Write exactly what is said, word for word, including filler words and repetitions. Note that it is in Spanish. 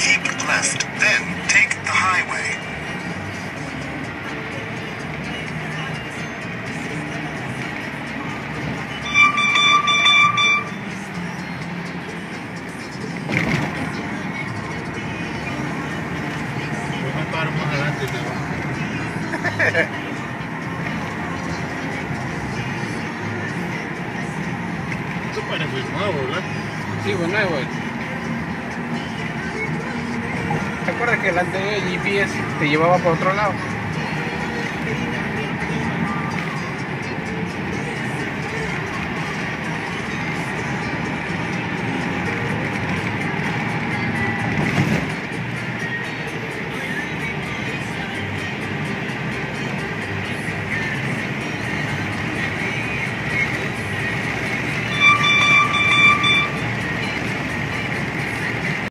Keep left, then take the highway. Yo me paro más adelante y te bajo. Esto parece nuevo, ¿verdad? Sí, pues nuevo. ¿Te acuerdas que el anterior G P S te llevaba por otro lado?